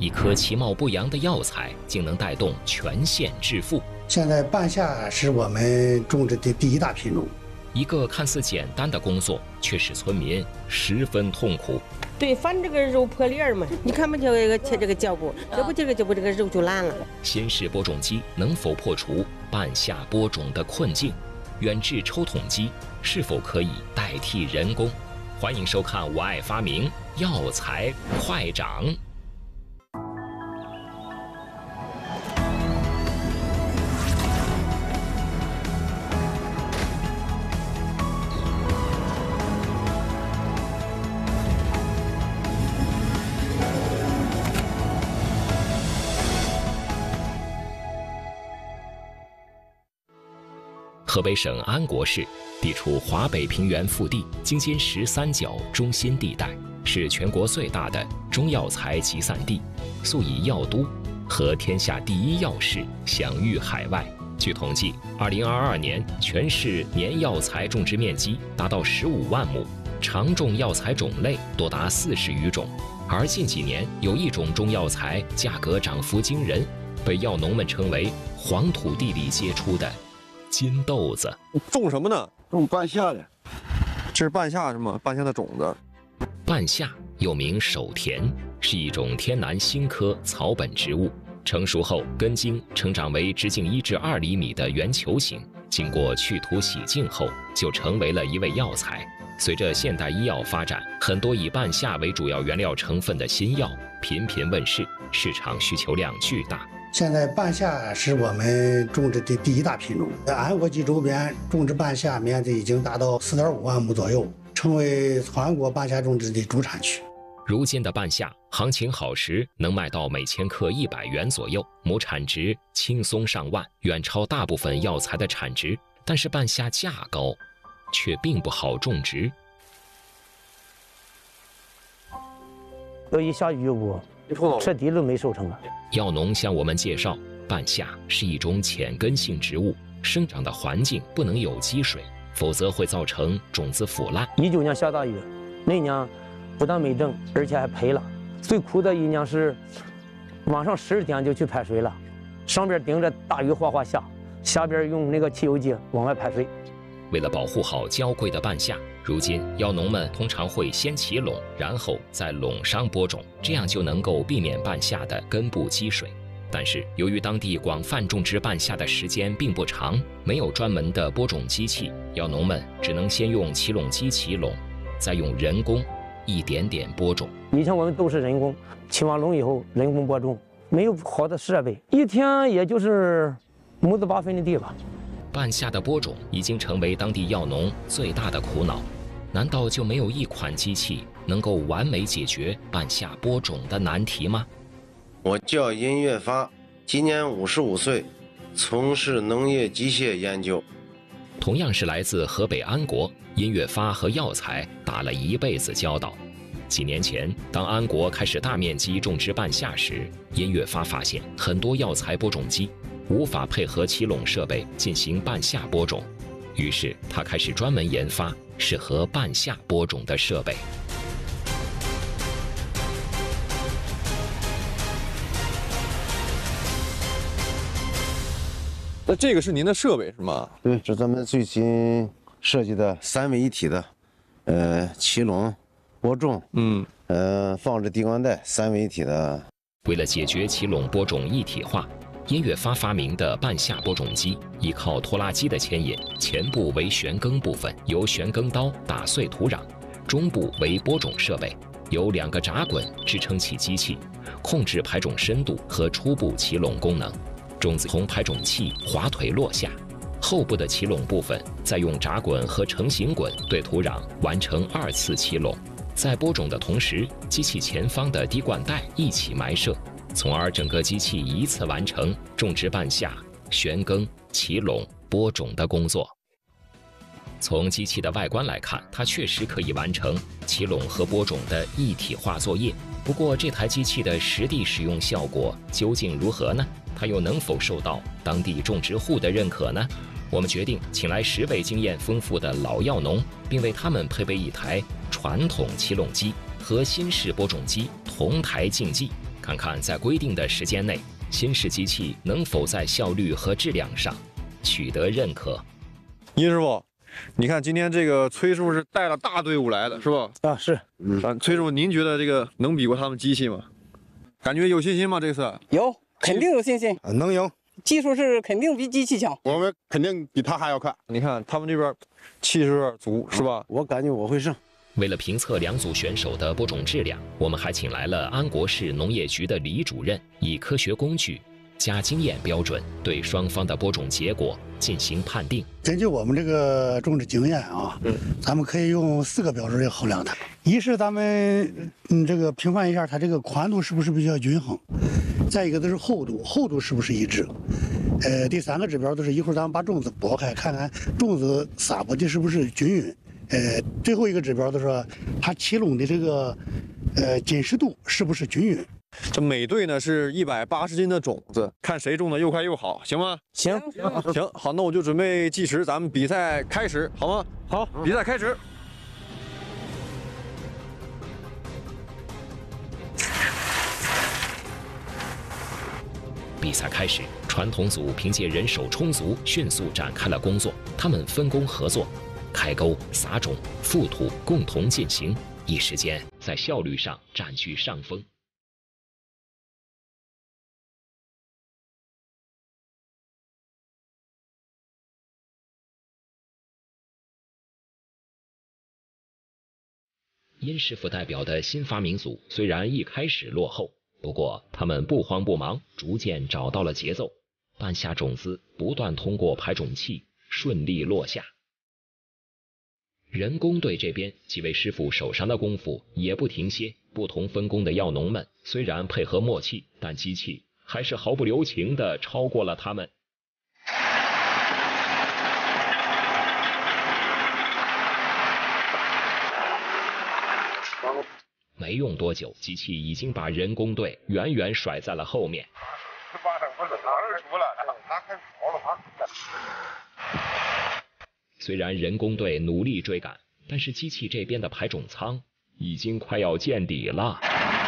一棵其貌不扬的药材竟能带动全县致富。 现在半夏是我们种植的第一大品种。 一个看似简单的工作，却使村民十分痛苦。 对，翻这个肉破粒儿嘛，你看不这个切这个脚部，这不这个肉就烂了。 新式播种机能否破除半夏播种的困境？远志抽筒机是否可以代替人工？欢迎收看《我爱发明药材快长》。河北省安国市地处华北平原腹地京津十三角中心地带，是全国最大的中药材集散地，素以药都和天下第一药市享誉海外。据统计，2022年全市年药材种植面积达到15万亩，常种药材种类多达40余种。而近几年有一种中药材价格涨幅惊人，被药农们称为黄土地里结出的金豆子。 种什么呢？ 种半夏的。 这是半夏是吗？半夏的种子。 半夏又名手田，是一种天南星科草本植物。成熟后，根茎成长为直径1至2厘米的圆球形，经过去土洗净后，就成为了一味药材。随着现代医药发展，很多以半夏为主要原料成分的新药频频问世，市场需求量巨大。 现在半夏是我们种植的第一大品种，在安国及周边种植半夏面积已经达到4.5万亩左右，成为全国半夏种植的主产区。 如今的半夏行情好时能卖到每千克100元左右，亩产值轻松上万，远超大部分药材的产值。但是半夏价高，却并不好种植。 要一下雨不，彻底都没收成了。 药农向我们介绍，半夏是一种浅根性植物，生长的环境不能有积水，否则会造成种子腐烂。 19年下大雨，那年不但没挣，而且还赔了。最苦的一年是晚上10点就去排水了，上边顶着大雨哗哗下，下边用那个汽油机往外排水。 为了保护好娇贵的半夏，如今药农们通常会先起垄，然后在垄上播种，这样就能够避免半夏的根部积水。但是由于当地广泛种植半夏的时间并不长，没有专门的播种机器，药农们只能先用起垄机起垄，再用人工一点点播种。 以前我们都是人工，起完垄以后人工播种，没有好的设备，一天也就是亩子8分的地吧。 半夏的播种已经成为当地药农最大的苦恼，难道就没有一款机器能够完美解决半夏播种的难题吗？ 我叫殷月发，今年55岁，从事农业机械研究。 同样是来自河北安国，殷月发和药材打了一辈子交道。几年前，当安国开始大面积种植半夏时，殷月发发现很多药材播种机无法配合起垄设备进行半夏播种，于是他开始专门研发适合半夏播种的设备。 那这个是您的设备是吗？ 对，这咱们最新设计的3位一体的，起垄、播种，放置滴灌带3位一体的。 为了解决起垄播种一体化，殷月发发明的半夏播种机依靠拖拉机的牵引，前部为旋耕部分，由旋耕刀打碎土壤；中部为播种设备，由2个闸滚支撑起机器，控制排种深度和初步起垄功能。种子从排种器滑腿落下，后部的起垄部分再用闸滚和成型滚对土壤完成2次起垄。在播种的同时，机器前方的滴灌带一起埋设，从而整个机器一次完成种植半夏、旋耕、起垄、播种的工作。从机器的外观来看，它确实可以完成起垄和播种的一体化作业。不过，这台机器的实地使用效果究竟如何呢？它又能否受到当地种植户的认可呢？我们决定请来10位经验丰富的老药农，并为他们配备一台传统起垄机和新式播种机同台竞技， 看看在规定的时间内，新式机器能否在效率和质量上取得认可。 殷师傅，你看今天这个崔师傅是带了大队伍来的，是吧？ 啊，是。 崔师傅，您觉得这个能比过他们机器吗？感觉有信心吗？这次有，肯定有信心， 能赢。 技术是肯定比机器强， 我们肯定比他还要快。 你看他们这边气势有点足，是吧？ 我感觉我会胜。 为了评测两组选手的播种质量，我们还请来了安国市农业局的李主任，以科学工具加经验标准，对双方的播种结果进行判定。 根据我们这个种植经验啊，咱们可以用4个标准来衡量它。一是咱们这个评判一下它这个宽度是不是比较均衡，再一个就是厚度，厚度是不是一致。第3个指标就是一会儿咱们把种子剥开，看看种子撒播的是不是均匀。最后一个指标就是说它起垄的这个紧实度是不是均匀。 这每队呢是180斤的种子，看谁种的又快又好，行吗？ 行， 行，好，那我就准备计时，咱们比赛开始，好吗？ 好， 比赛开始。 比赛开始，传统组凭借人手充足，迅速展开了工作。他们分工合作，开沟、撒种、覆土共同进行，一时间在效率上占据上风。殷师傅代表的新发明组虽然一开始落后，不过他们不慌不忙，逐渐找到了节奏。半夏种子不断通过排种器顺利落下。人工队这边几位师傅手上的功夫也不停歇，不同分工的药农们虽然配合默契，但机器还是毫不留情地超过了他们。没用多久，机器已经把人工队远远甩在了后面。虽然人工队努力追赶，但是机器这边的排种仓已经快要见底了。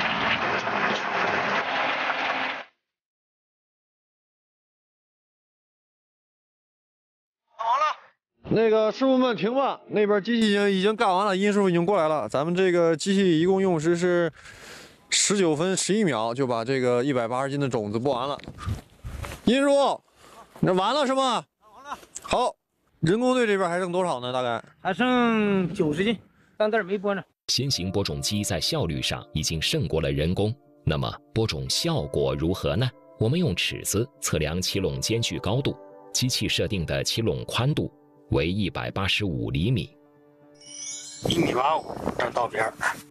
那个师傅们停吧，那边机器已经干完了，殷师傅已经过来了。咱们这个机器一共用时是19分11秒，就把这个180斤的种子播完了。殷师傅，那完了是吗？完了。好，人工队这边还剩多少呢？大概还剩90斤，但这儿没播呢。 新型播种机在效率上已经胜过了人工，那么播种效果如何呢？我们用尺子测量起垄间距高度，机器设定的起垄宽度为185厘米 ，1.85米，这到边儿。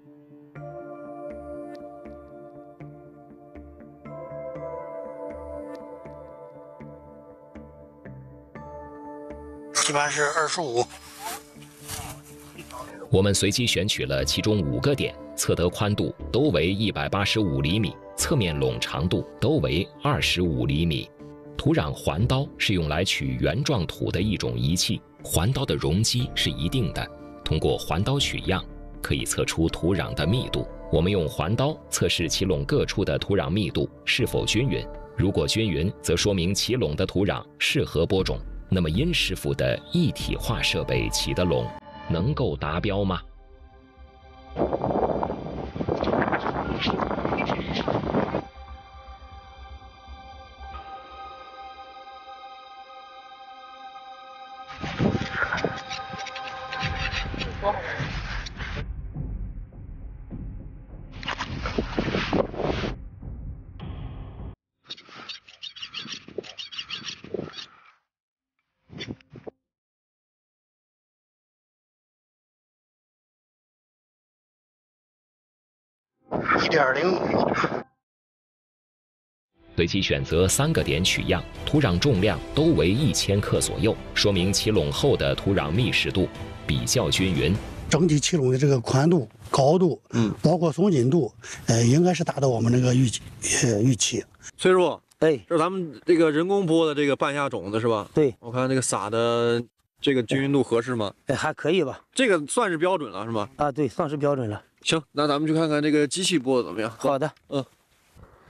一般是25。 我们随机选取了其中5个点，测得宽度都为185厘米，侧面垄长度都为25厘米。土壤环刀是用来取原状土的一种仪器，环刀的容积是一定的，通过环刀取样，可以测出土壤的密度。我们用环刀测试起垄各处的土壤密度是否均匀，如果均匀，则说明起垄的土壤适合播种。那么殷师傅的一体化设备起的垄能够达标吗？ 1.05。 随机选择3个点取样，土壤重量都为1000克左右，说明起垄后的土壤密实度比较均匀。 整体起垄的这个宽度、高度，包括松紧度，应该是达到我们这个预期。 崔师傅， 哎， 这是咱们这个人工播的这个半夏种子是吧？ 对， 我看这个撒的这个均匀度合适吗？ 还可以吧。 这个算是标准了是吗？ 啊，对，算是标准了。 行，那咱们去看看这个机器播的怎么样。 好的，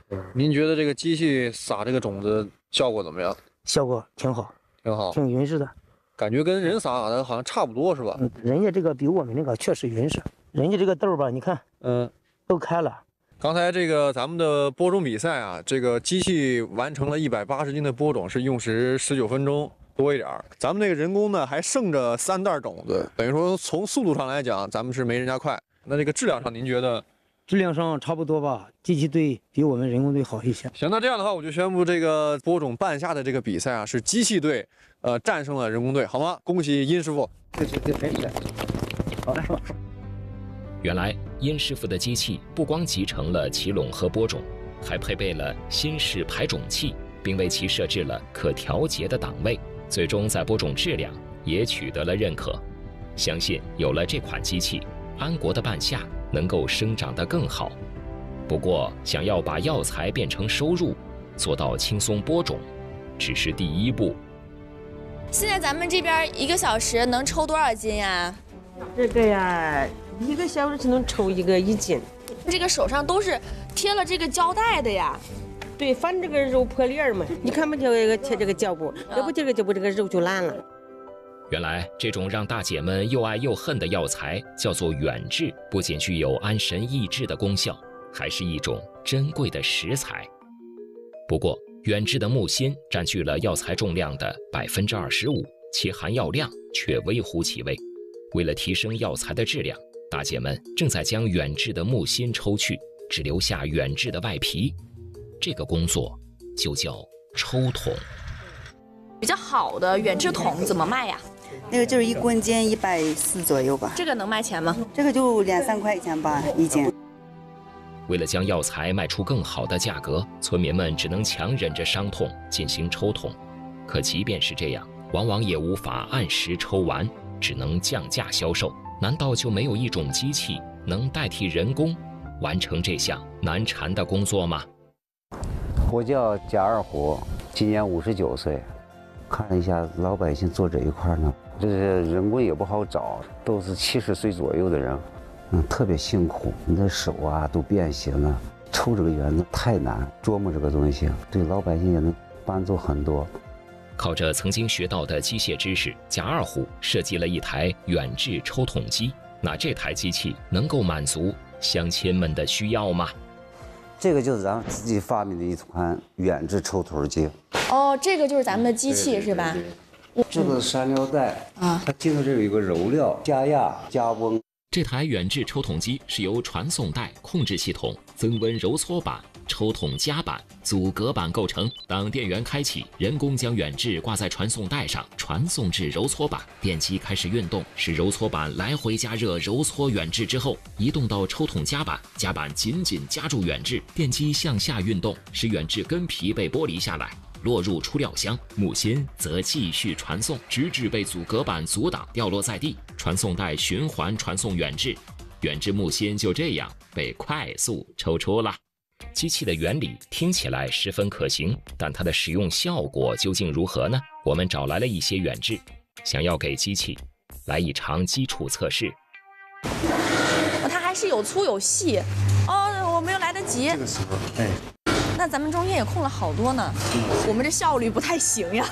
您觉得这个机器撒这个种子效果怎么样？ 效果挺好， 挺好， 挺匀实的， 感觉跟人撒的好像差不多是吧？ 人家这个比我们那个确实匀实，人家这个豆吧，你看，都开了。 刚才这个咱们的播种比赛啊，这个机器完成了180斤的播种，是用时19分钟多一点儿。咱们这个人工呢还剩着3袋种子，等于说从速度上来讲，咱们是没人家快。那这个质量上，您觉得？ 质量上差不多吧，机器队比我们人工队好一些。 行，那这样的话，我就宣布这个播种半夏的这个比赛啊，是机器队战胜了人工队，好吗？恭喜殷师傅。 好来。 原来殷师傅的机器不光集成了起垄和播种，还配备了新式排种器，并为其设置了可调节的档位，最终在播种质量也取得了认可。相信有了这款机器，安国的半夏能够生长得更好。不过，想要把药材变成收入，做到轻松播种，只是第一步。 现在咱们这边1个小时能抽多少斤呀？ 这个呀，1个小时只能抽1斤。 这个手上都是贴了这个胶带的呀。 对，反这个肉破裂嘛，你看不这个贴这个胶布，要不这个肉就烂了。 原来这种让大姐们又爱又恨的药材叫做远志，不仅具有安神益智的功效，还是一种珍贵的食材。不过，远志的木心占据了药材重量的25%，其含药量却微乎其微。为了提升药材的质量，大姐们正在将远志的木心抽去，只留下远志的外皮。这个工作就叫抽筒。 比较好的远志筒怎么卖呀？ 那个就是1公斤140左右吧。 这个能卖钱吗？ 这个就2、3块钱吧1斤。 为了将药材卖出更好的价格，村民们只能强忍着伤痛进行抽筒。可即便是这样，往往也无法按时抽完，只能降价销售。难道就没有一种机器能代替人工完成这项难缠的工作吗？ 我叫贾二虎，今年59岁。看了一下老百姓做这一块呢，这是人工也不好找，都是70岁左右的人，特别辛苦，你的手啊都变形了。抽这个圆子太难，琢磨这个东西，对老百姓也能帮助很多。 靠着曾经学到的机械知识，贾二虎设计了一台远志抽筒机。那这台机器能够满足乡亲们的需要吗？ 这个就是咱们自己发明的一款远志抽筒机。 哦，这个就是咱们的机器是吧？ 这个山料带啊，它进头这有一个揉料、加压、加温。 这台远志抽筒机是由传送带、控制系统、增温揉搓板、抽筒夹板、阻隔板构成。当电源开启，人工将远志挂在传送带上，传送至揉搓板，电机开始运动，使揉搓板来回加热揉搓远志之后，移动到抽筒夹板，夹板紧紧夹住远志，电机向下运动，使远志根皮被剥离下来，落入出料箱，木心则继续传送，直至被阻隔板阻挡掉落在地。传送带循环传送远志，远志木心就这样被快速抽出了。机器的原理听起来十分可行，但它的使用效果究竟如何呢？我们找来了一些远志，想要给机器来一场基础测试。 它还是有粗有细，哦，我没有来得及。 这个时候，哎。 那咱们中间也空了好多呢，我们这效率不太行呀。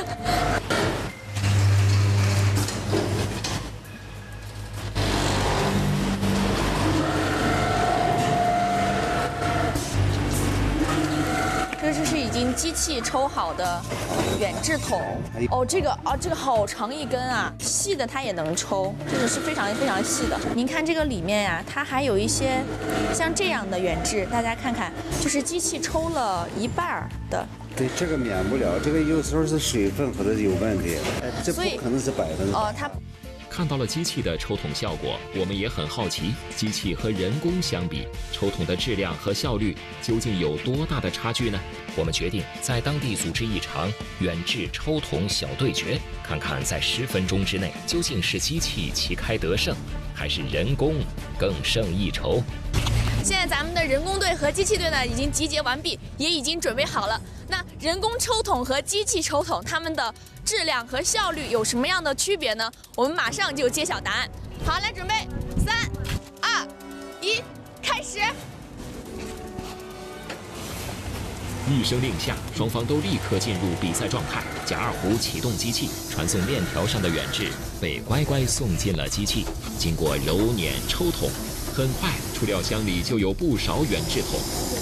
这是已经机器抽好的远志筒哦，这个好长一根啊，细的它也能抽，这个是非常非常细的。您看这个里面呀，它还有一些像这样的远志，大家看看，就是机器抽了1半的。 对，这个免不了，这个有时候是水分或者有问题，这不可能是100%。 它。 看到了机器的抽筒效果，我们也很好奇，机器和人工相比，抽筒的质量和效率究竟有多大的差距呢？我们决定在当地组织一场远志抽筒小对决，看看在10分钟之内，究竟是机器旗开得胜，还是人工更胜一筹。 现在咱们的人工队和机器队呢已经集结完毕，也已经准备好了。那人工抽筒和机器抽筒，它们的质量和效率有什么样的区别呢？我们马上就揭晓答案。好，来准备，3、2、1，开始。 一声令下，双方都立刻进入比赛状态。贾二胡启动机器，传送链条上的远志被乖乖送进了机器，经过揉捻抽筒，很快出料箱里就有不少远志筒。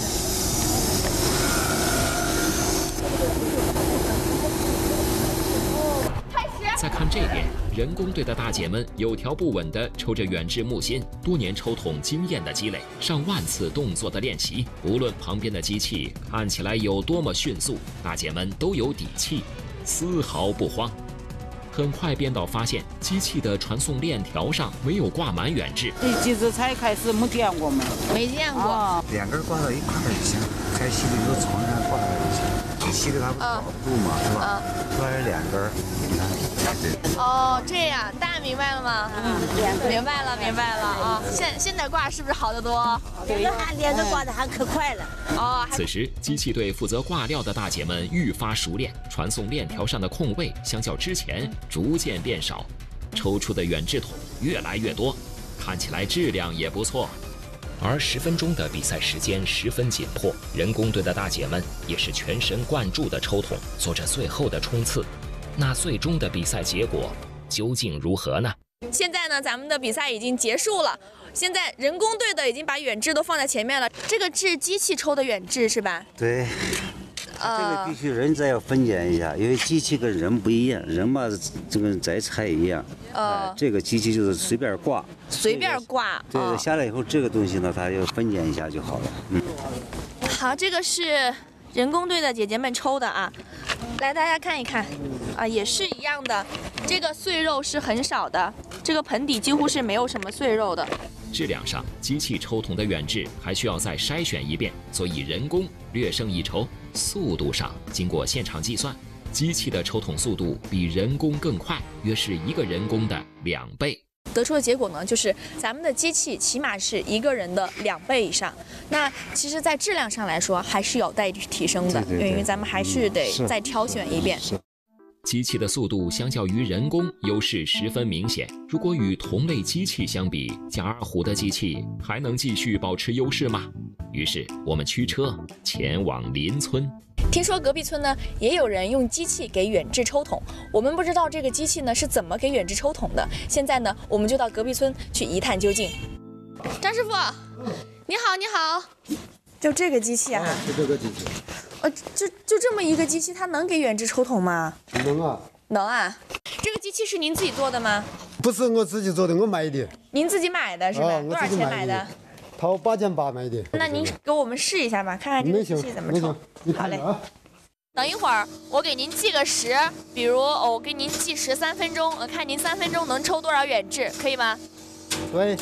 再看这边，人工队的大姐们有条不紊地抽着远志木芯，多年抽筒经验的积累，上万次动作的练习，无论旁边的机器看起来有多么迅速，大姐们都有底气，丝毫不慌。很快编导发现，机器的传送链条上没有挂满远志。 这机子才开始没见过吗？ 没见过。 两根挂到一块儿就行，该吸的由床上挂来就行。你吸的它不保不住嘛，是吧？挂了两根，你看，对。 哦，这样，大家明白了吗？明白了，明白了啊！现在挂是不是好得多？ 连着挂的还可快了。 哦。 此时，机器队负责挂料的大姐们愈发熟练，传送链条上的空位相较之前逐渐变少，抽出的远志筒越来越多，看起来质量也不错。而10分钟的比赛时间十分紧迫，人工队的大姐们也是全神贯注的抽筒，做着最后的冲刺。那最终的比赛结果究竟如何呢？ 现在呢，咱们的比赛已经结束了。现在人工队的已经把远志都放在前面了，这个是机器抽的远志是吧？ 对。这个必须人再要分拣一下，因为机器跟人不一样，人嘛这个再拆一样。这个机器就是随便挂。 随便挂。 这个下来以后，这个东西呢，它就分拣一下就好了。 好，这个是人工队的姐姐们抽的啊，来大家看一看，啊，也是一样的，这个碎肉是很少的，这个盆底几乎是没有什么碎肉的。 质量上，机器抽筒的远志还需要再筛选一遍，所以人工略胜一筹。速度上，经过现场计算，机器的抽筒速度比人工更快，约是1个人工的2倍。 得出的结果呢，就是咱们的机器起码是1个人的2倍以上。那其实，在质量上来说，还是有待提升的，因为咱们还是得再挑选一遍。 机器的速度相较于人工优势十分明显。如果与同类机器相比，贾二胡的机器还能继续保持优势吗？于是我们驱车前往邻村。 听说隔壁村呢也有人用机器给远志抽筒，我们不知道这个机器呢是怎么给远志抽筒的。现在呢，我们就到隔壁村去一探究竟。张师傅，你好，你好。就这个机器啊？ 就这个机器。 就这么一个机器，它能给远志抽筒吗？ 能啊。 能啊。这个机器是您自己做的吗？ 不是我自己做的，我买的。 您自己买的是吧？多少钱买的？ 掏8.8买的。 那您给我们试一下吧，看看这个机器怎么抽。好嘞。等一会儿我给您计个时，比如我给您计时3分钟，看您3分钟能抽多少远志，可以吗？ 对。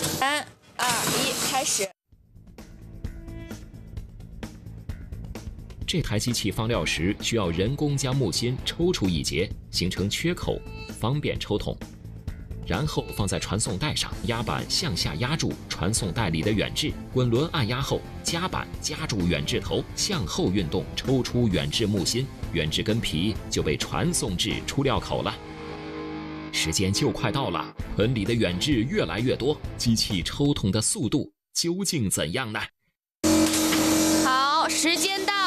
3、2、1，开始。 这台机器放料时需要人工将木芯抽出一节，形成缺口，方便抽筒。然后放在传送带上，压板向下压住传送带里的远志，滚轮按压后，夹板夹住远志头，向后运动，抽出远志木芯，远志根皮就被传送至出料口了。时间就快到了，盆里的远志越来越多，机器抽筒的速度究竟怎样呢？ 好，时间到。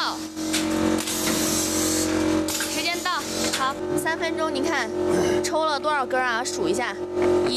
好，3分钟，您看抽了多少根啊？数一下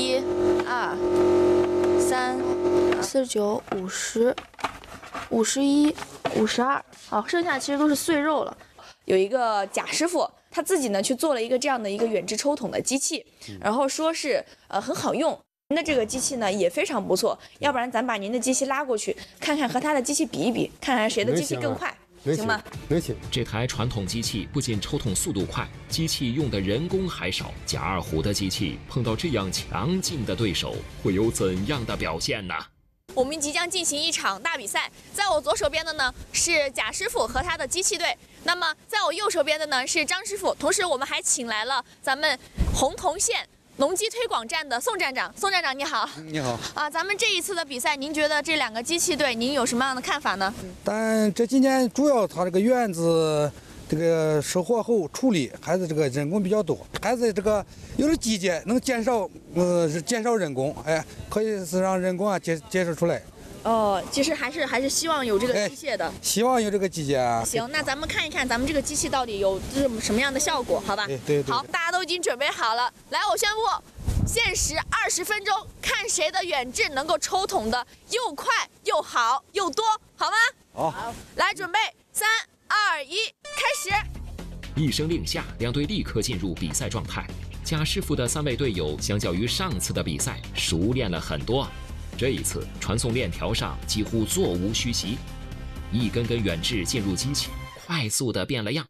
，1、2、3、49、50、51、52。好，剩下其实都是碎肉了。有一个贾师傅，他自己呢去做了一个这样的一个远志抽筒的机器，然后说是很好用。您的这个机器呢也非常不错，要不然咱把您的机器拉过去，看看和他的机器比一比，看看谁的机器更快。行吗？ 能行。 这台传统机器不仅抽筒速度快，机器用的人工还少。贾二胡的机器碰到这样强劲的对手，会有怎样的表现呢？ 我们即将进行一场大比赛，在我左手边的呢是贾师傅和他的机器队，那么在我右手边的呢是张师傅，同时我们还请来了咱们洪洞县农机推广站的宋站长。宋站长你好。 你好。 啊，咱们这一次的比赛，您觉得这2个机器队，您有什么样的看法呢？ 但这今年主要它这个院子这个收获后处理还是这个人工比较多，还是这个有的机械能减少人工，哎，可以是让人工啊节省出来。 哦，其实还是希望有这个机械的。 希望有这个机械啊。 行，那咱们看一看咱们这个机器到底有什么样的效果，好吧？ 对。 好，大家都已经准备好了，来，我宣布，限时20分钟，看谁的远志能够抽筒的又快又好又多，好吗？ 好。 来，准备，3、2、1，开始。 一声令下，两队立刻进入比赛状态。贾师傅的3位队友相较于上次的比赛熟练了很多，这一次传送链条上几乎座无虚席，一根根远志进入机器，快速地变了样。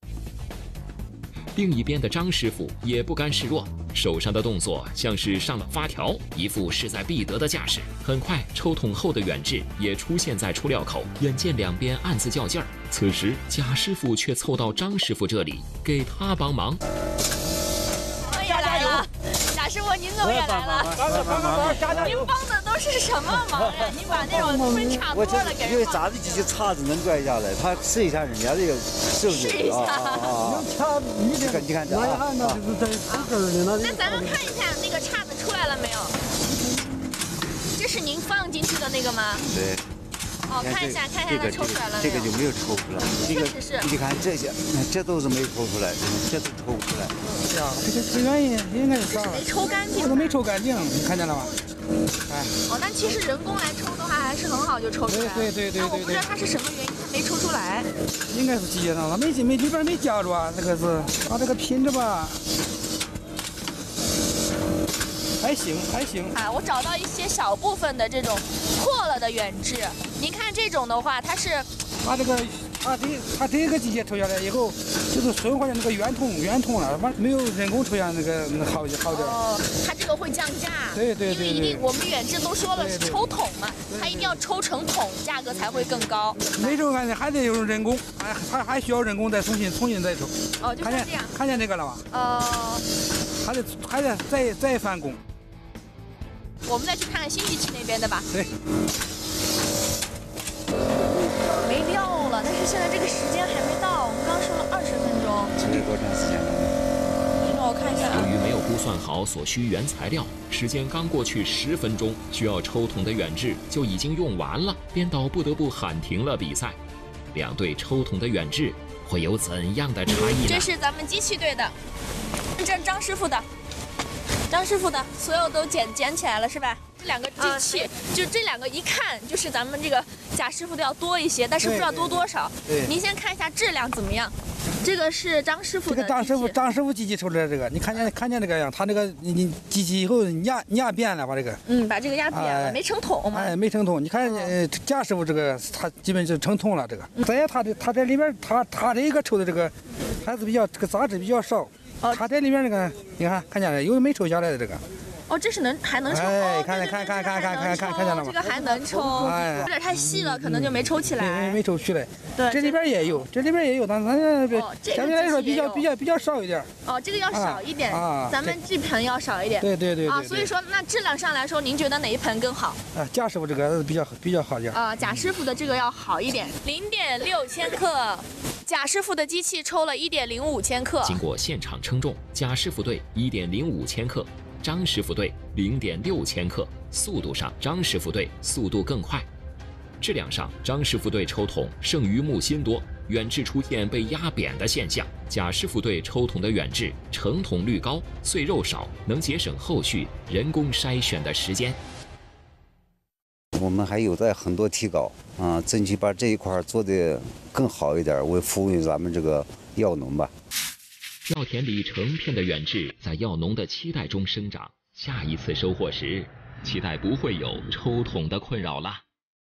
另一边的张师傅也不甘示弱，手上的动作像是上了发条，一副势在必得的架势。很快，抽筒后的远志也出现在出料口，眼见两边暗自较劲儿，此时贾师傅却凑到张师傅这里给他帮忙。 我们也来了，贾师傅您怎么也来了？您帮的都是什么忙呀？您把那种分叉多的给人。 因为杂志机器叉子能拽下来，他试一下人家这个是不是？ 试一下。 你看这啊。 那咱们看一下那个叉子出来了没有？这是您放进去的那个吗？ 对。 哦，看一下它抽出来了没有？ 这个就没有抽出来。 确实是。 你看这些，这都是没抽出来，这都抽不出来。 是啊，这原因应该是啥？ 没抽干净。 这个没抽干净，你看见了吧？哎。 哦，但其实人工来抽的话，还是很好就抽出来了。 对。 但我不知道它是什么原因，它没抽出来。 应该是机械上了，里边没夹住啊，这个是把这个拼着吧。还行。 啊，我找到一些小部分的这种破了的远志。您看这种的话，它是它这个机械抽下来以后，就是损坏的那个圆筒了，没有人工抽下那个好点。 哦，它这个会降价。 对。 因为一定我们远志都说了是抽筒嘛，它一定要抽成筒，价格才会更高。 没抽干净还得用人工，还需要人工再重新再抽。 哦，就是这样。 看见这个了吧？还得再翻工。 我们再去看看新机器那边的吧。 对。 没料了，但是现在这个时间还没到，我们刚说了20分钟。 这是多长时间了？ 让我看一下啊。 由于没有估算好所需原材料，时间刚过去10分钟，需要抽筒的远志就已经用完了，编导不得不喊停了比赛。两队抽筒的远志会有怎样的差异呢？ 这是咱们机器队的，这张师傅的。张师傅的所有都捡起来了是吧？这两个机器，就这两个一看就是咱们这个贾师傅的要多一些，但是不知道多少。 对。 您先看一下质量怎么样？这个是张师傅的。 这个张师傅机器抽出来这个，你看见这个样，他那个你机器以后压扁了把这个。 把这个压扁了，没成筒嘛。 没成筒。你看贾师傅这个，他基本就成筒了这个。再他这里边他这个抽的这个还是这个杂质比较少。它这里面这个，你看见了，有没抽下来的这个。 哦，这是还能抽。 哎，看见了吗？ 这个还能抽，有点太细了，可能就没抽起来。 没抽起来。 对， 这里边也有，但咱相对来说比较少一点。 哦，这个要少一点，咱们这盆要少一点。 对。 啊，所以说那质量上来说，您觉得哪一盆更好？ 贾师傅这个比较好一点。 贾师傅的这个要好一点，0.6千克。贾师傅的机器抽了1.05千克。 经过现场称重，贾师傅队1.05千克，张师傅队0.6千克。速度上，张师傅队速度更快。质量上，张师傅队抽筒胜于木心多，远志出现被压扁的现象。贾师傅队抽筒的远志成筒率高，碎肉少，能节省后续人工筛选的时间。 我们还有待很多提高啊，争取把这一块做得更好一点，为服务于咱们这个药农吧。 药田里成片的远志在药农的期待中生长，下一次收获时，期待不会有抽筒的困扰了。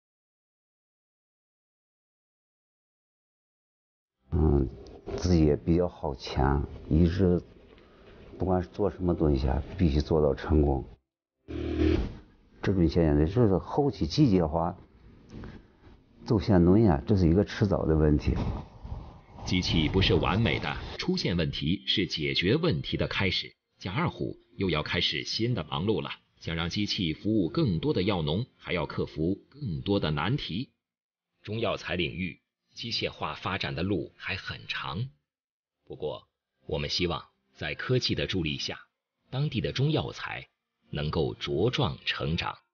自己也比较好强，一直不管是做什么东西啊，必须做到成功。这种现象就是后期机械化走线农业，这是一个迟早的问题。 机器不是完美的，出现问题是解决问题的开始。贾二虎又要开始新的忙碌了，想让机器服务更多的药农，还要克服更多的难题。中药材领域机械化发展的路还很长，不过我们希望在科技的助力下，当地的中药材能够茁壮成长。